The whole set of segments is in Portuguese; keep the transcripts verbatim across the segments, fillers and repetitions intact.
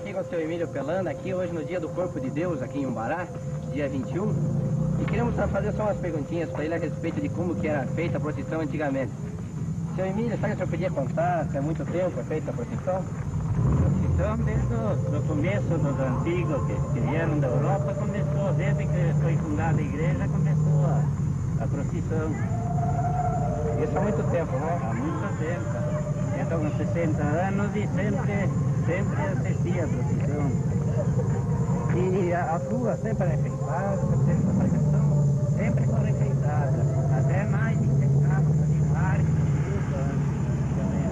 aqui com o seu Emílio Pelanda, aqui hoje no Dia do Corpo de Deus, aqui em Umbará, dia vinte e um. E queremos fazer só umas perguntinhas para ele a respeito de como que era feita a procissão antigamente. Seu Emílio, sabe se eu podia contar se há muito tempo é feita a procissão? Procissão desde o começo dos antigos que, que vieram da Europa, começou, desde que foi fundada a igreja, começou a, a procissão. Isso há muito tempo, né? Há muito tempo. Então, uns sessenta anos e sempre, sempre assistia a procissão. E a, a rua sempre é enfeitada, sempre a pregação? Sempre foi enfeitada, até mais enfeitada, de vários anos também.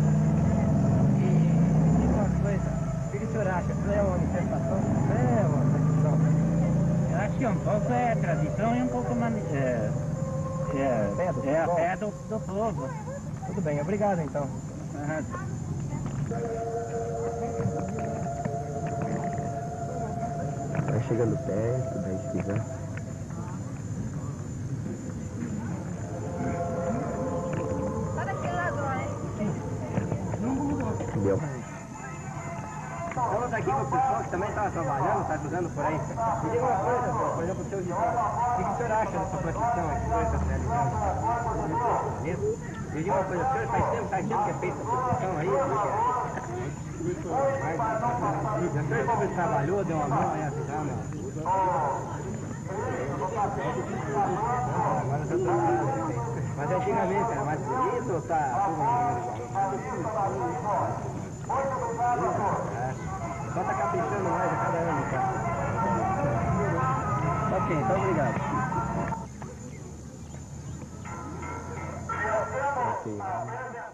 E diga uma coisa, o que o senhor acha? Isso é uma manifestação de fé ou uma tradição? Eu acho que um pouco é tradição e um pouco mani é, é, Fé do é a povo. fé do, do povo. Tudo bem, obrigado então. Vai chegando perto, daí se quiser. Tá daquele lado lá, hein? Deu. Estamos aqui com o pessoal que também estava trabalhando, está cruzando por aí. Me diga uma coisa, senhor, por exemplo, o seu Gisele. O que o senhor acha dessa procissão aqui hoje da realizada? Isso? Me diga uma coisa, o senhor faz tempo, faz tempo que é feita a procissão aí? Como é que é? O senhor sempre trabalhou, deu uma mão aí ajudando? Agora está trabalhando. Mas antigamente era mais bonito ou está tudo igual? Só está caprichando mais a cada ano, tá? Ok, então obrigado. Ok.